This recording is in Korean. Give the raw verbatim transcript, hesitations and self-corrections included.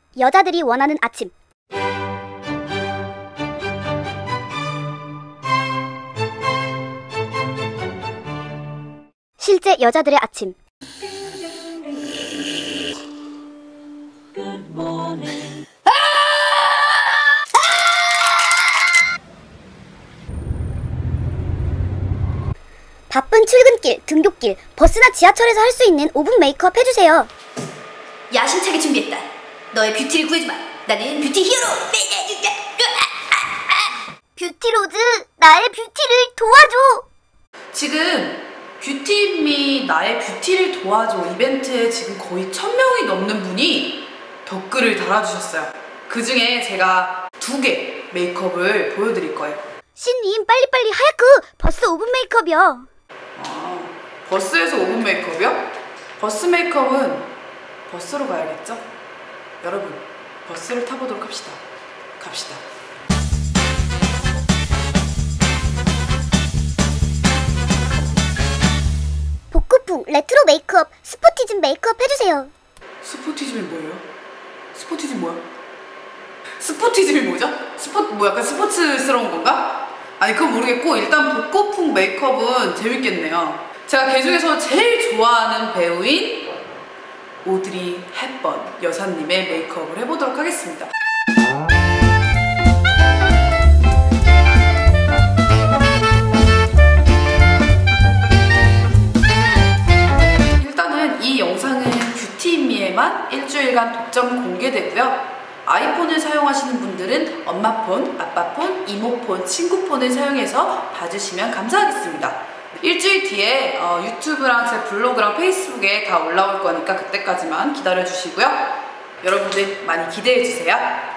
여자들이 원하는 아침. 실제 여자들의 아침. 바쁜 출근길, 등굣길, 버스나 지하철에서 할 수 있는 오 분 메이크업 해주세요. 야심차게 준비했다. 너의 뷰티를 구해주마. 나는 뷰티 히어로. 뷰티로즈, 나의 뷰티를 도와줘. 지금 뷰티미 나의 뷰티를 도와줘 이벤트에 지금 거의 천 명이 넘는 분이 댓글을 달아주셨어요. 그 중에 제가 두 개 메이크업을 보여드릴 거예요. 신님, 빨리빨리 하얗고 버스 오 분 메이크업이요. 아, 버스에서 오 분 메이크업이요? 버스 메이크업은 버스로 가야겠죠? 여러분, 버스를 타보도록 합시다. 갑시다. 복고풍 레트로 메이크업, 스포티즘 메이크업 해주세요. 스포티즘이 뭐예요? 스포티즘 뭐야? 스포티즘이 뭐죠? 스포, 뭐 약간 스포츠스러운 건가? 아니 그건 모르겠고 일단 복고풍 메이크업은 재밌겠네요. 제가 그 중에서 제일 좋아하는 배우인 오드리 헵번 여사님의 메이크업을 해보도록 하겠습니다. 일단은 이 영상은 뷰티미에만 일주일간 독점 공개되고요. 아이폰을 사용하시는 분들은 엄마 폰, 아빠 폰, 이모 폰, 친구 폰을 사용해서 봐주시면 감사하겠습니다. 일주일 뒤에 어, 유튜브랑 제 블로그랑 페이스북에 다 올라올 거니까 그때까지만 기다려주시고요. 여러분들 많이 기대해주세요.